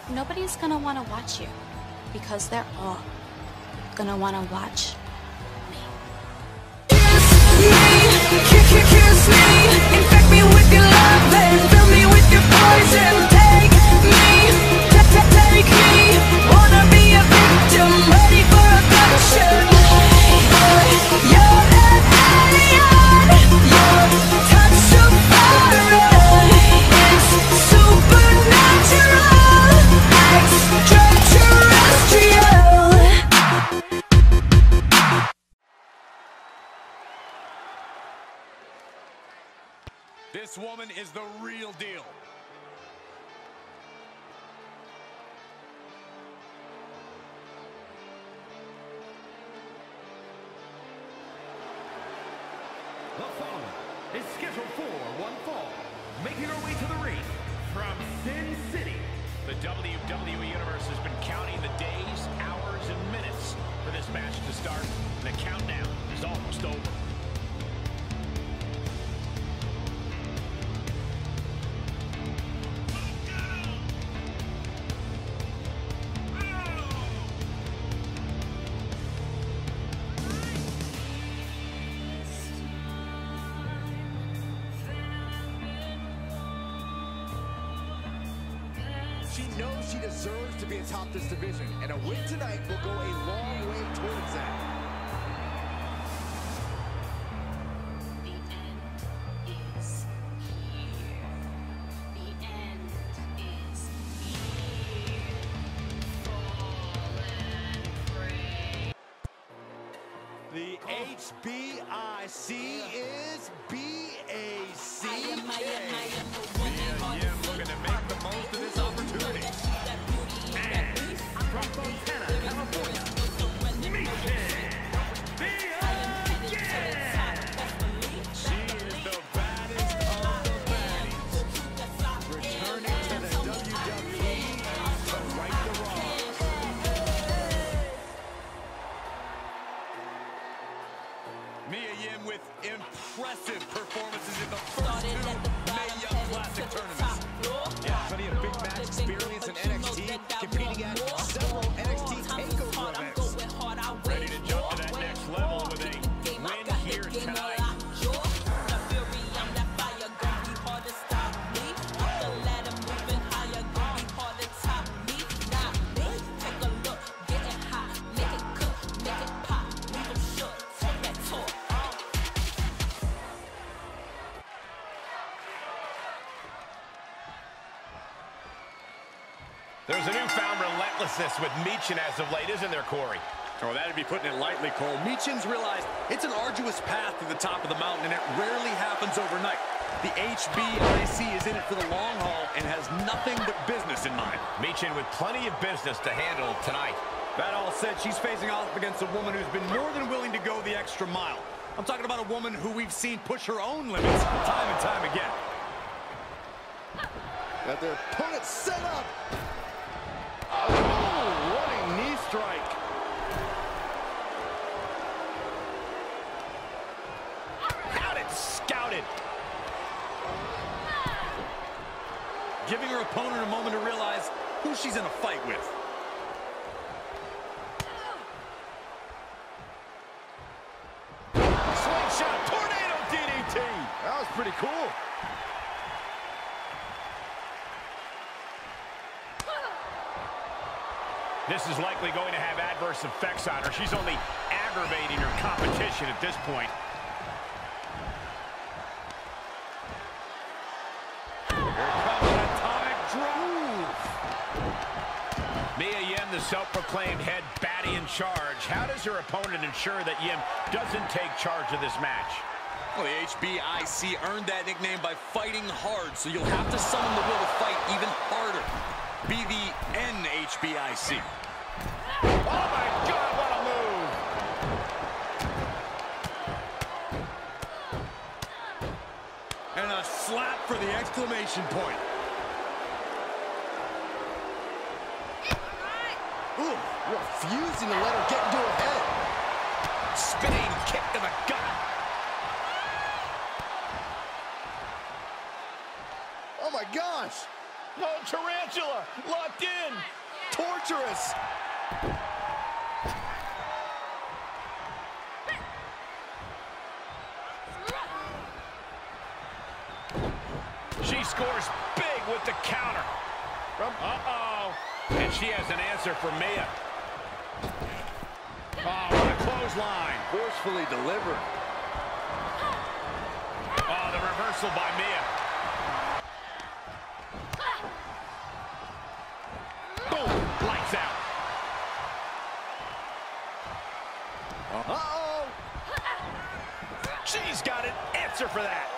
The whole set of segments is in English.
nobody's gonna want to watch you because they're all gonna want to watch me. Kiss me, infect me with your love and fill me with your poison. Take me, wanna be a victim, ready for a gunshot. You're an alien, your touch so foreign. It's supernatural, extraterrestrial. This woman is the real deal. The following is scheduled for one fall, making her way to the ring from Sin City. The WWE Universe has been counting the days, hours, and minutes for this match to start. The countdown is almost over. She knows she deserves to be atop this division, and a win tonight will go a long way towards that. The end is here. The end is here. Fall and pray. The HBIC is BAC. Yim looking to make the most of this opportunity. And from Fontana, California, Michin. She is the baddest of the baddies. Returning to the WWE to right the wrongs. Mia Yim with impressive performances in the first two Mae Young Classic tournaments. Yeah, plenty of big match experience in NXT, competing at several NXT TakeOver events. Ready to jump to that next level with a win here tonight. There's a newfound relentlessness with Michin as of late, isn't there, Corey? Oh, that'd be putting it lightly, Cole. Michin's realized it's an arduous path to the top of the mountain, and it rarely happens overnight. The HBIC is in it for the long haul and has nothing but business in mind. Michin with plenty of business to handle tonight. That all said, she's facing off against a woman who's been more than willing to go the extra mile. I'm talking about a woman who we've seen push her own limits time and time again. Got their opponent set up. Oh, what a knee strike. Out it, scouted. Giving her opponent a moment to realize who she's in a fight with. Slingshot, tornado DDT. That was pretty cool. This is likely going to have adverse effects on her. She's only aggravating her competition at this point. Here comes an atomic drop. Mia Yim, the self-proclaimed head baddie in charge. How does her opponent ensure that Yim doesn't take charge of this match? Well, the HBIC earned that nickname by fighting hard, so you'll have to summon the will to fight even harder. Be the NHBIC. Oh my God, what a move! And a slap for the exclamation point. Ooh, refusing to let her get into her head. Spinning kick to the gut. Oh my gosh. Oh, tarantula, locked in. Torturous. She scores big with the counter. Uh-oh. And she has an answer for Mia. Oh, what a clothesline. Forcefully delivered. Oh, the reversal by Mia. Boom, lights out. Uh-oh. She's got an answer for that.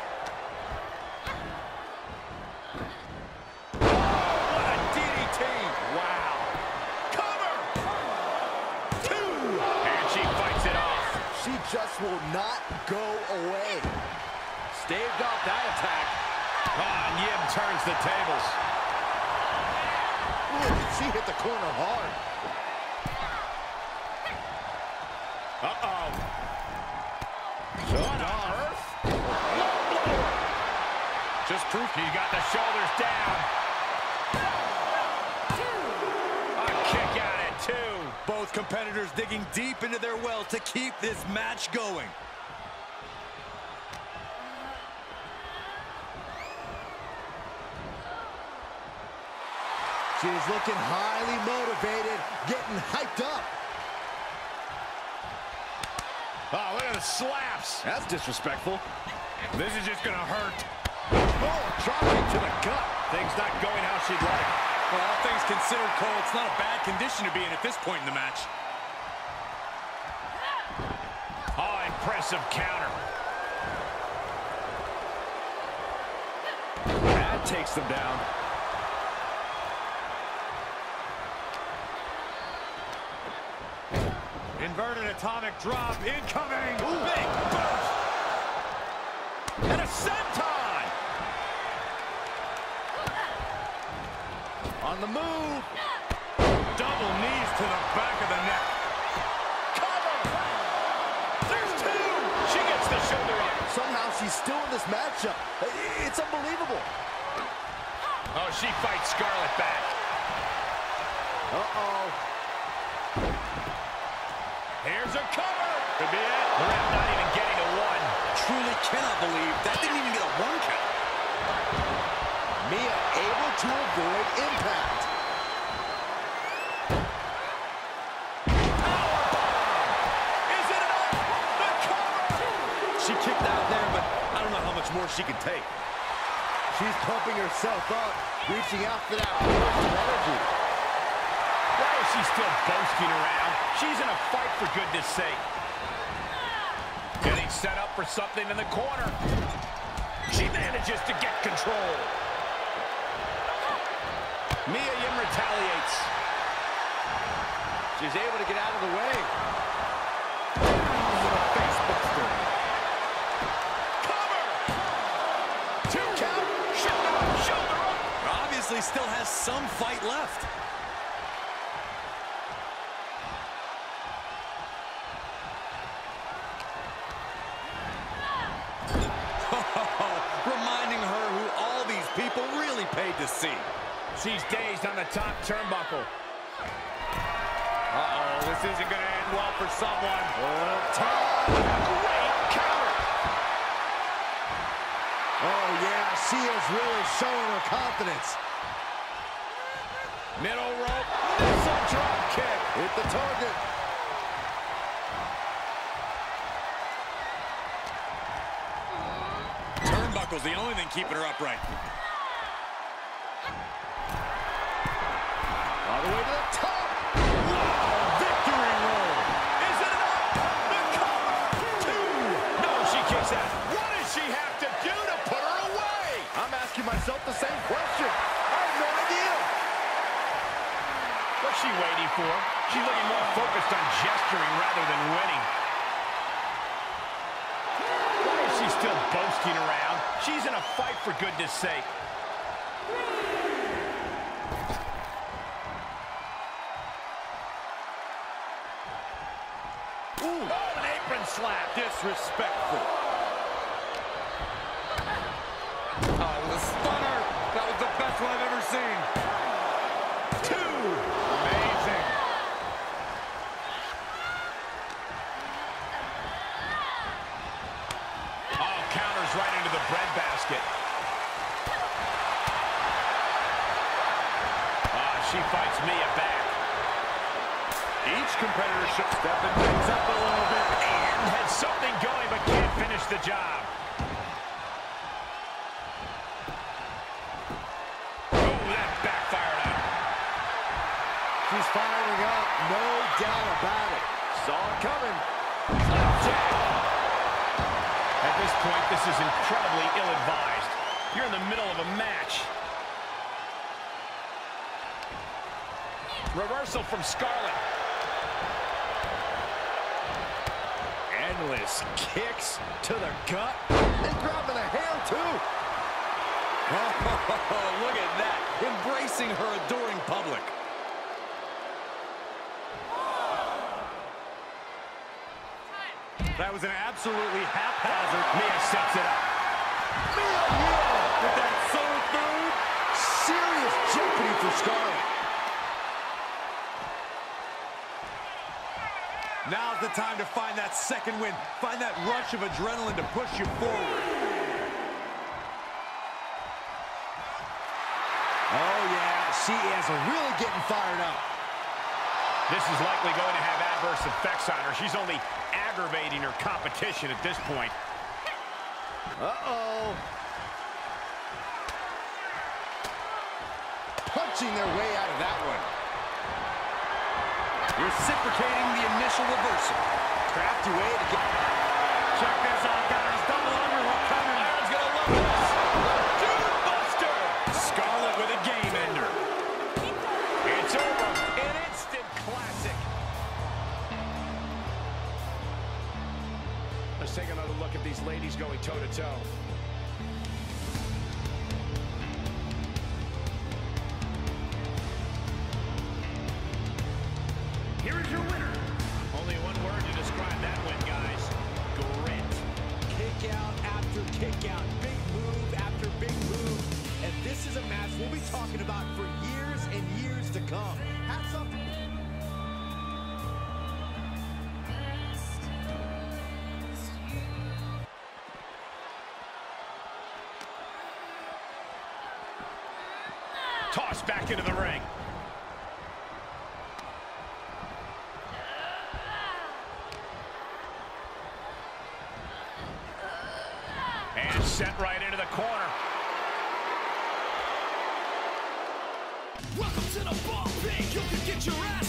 Just will not go away. Staved off that attack. Oh, and Yim turns the tables. Ooh, she hit the corner hard. Uh-oh. What on earth? Just proof you got the shoulders down. A kick out at 2. Both competitors digging deep into their well to keep this match going. She's looking highly motivated, getting hyped up. Oh, look at the slaps. That's disrespectful. This is just gonna hurt. Oh, dropping to the gut. Things not going how she'd like. Well, all things considered, Cole, it's not a bad condition to be in at this point in the match. Oh, impressive counter. That takes them down. Inverted atomic drop incoming. Ooh. Big burst. And a senton. On the move. Double knees to the back of the neck. Cover. There's 2. She gets the shoulder up. Somehow she's still in this matchup. It's unbelievable. Oh, she fights Scarlett back. Uh-oh. Here's a cover. Could be it. The ref not even getting a 1. Truly cannot believe that didn't even get a 1 count. Mia able to avoid impact. Is it enough? The cover. She kicked out there, but I don't know how much more she can take. She's pumping herself up, reaching out for that burst of energy. Why is she still boasting around? She's in a fight, for goodness sake. Getting set up for something in the corner. She manages to get control. Mia Yim retaliates. She's able to get out of the way. Cover! 2 count. Shoulder up, shoulder up. Obviously still has some fight left. Reminding her who all these people really paid to see. She's dazed on the top turnbuckle. Uh-oh, this isn't going to end well for someone. Great counter. Oh, yeah, she is really showing her confidence. Middle rope, missile drop kick. Hit the target. Turnbuckle's the only thing keeping her upright. All the way to the top. Wow, victory roll. Is it enough? The cover. 2. No, she kicks out. What does she have to do to put her away? I'm asking myself the same question. I have no idea. What's she waiting for? She's looking more focused on gesturing rather than winning. Why is she still boasting around? She's in a fight, for goodness sake. Ooh, oh, an apron slap. Disrespectful. Oh, the stunner. That was the best one I've ever 2. Amazing. Oh, counters right into the breadbasket. She fights Mia back. Each competitor should step things up a little bit. And had something going but can't finish the job. Oh, that backfired on her. She's firing up, no doubt about it. Saw it coming. At this point, this is incredibly ill-advised. You're in the middle of a match. Reversal from Scarlett. Endless kicks to the gut. And grabbing a hair, too. Oh, look at that. Embracing her adoring public. That was an absolutely haphazard. Mia sets it up. Mia with that soul food. Serious jeopardy for Scarlett. Now's the time to find that second win. Find that rush of adrenaline to push you forward. Oh, yeah, she is really getting fired up. This is likely going to have adverse effects on her. She's only aggravating her competition at this point. Uh-oh. Punching their way out of that one. Reciprocating the initial reversal. Crafty way to get... Check this out, guys. Double underhook coming. Aaron's going to love this. Dude Buster. Scarlett with a game ender. It's over. An instant classic. Let's take another look at these ladies going toe-to-toe. Here is your winner. Only one word to describe that win, guys. Grit. Kick out after kick out. Big move after big move. And this is a match we'll be talking about for years and years to come. Hats off. Tossed back into the ring. And sent right into the corner. Welcome to the ball pit. You can get your ass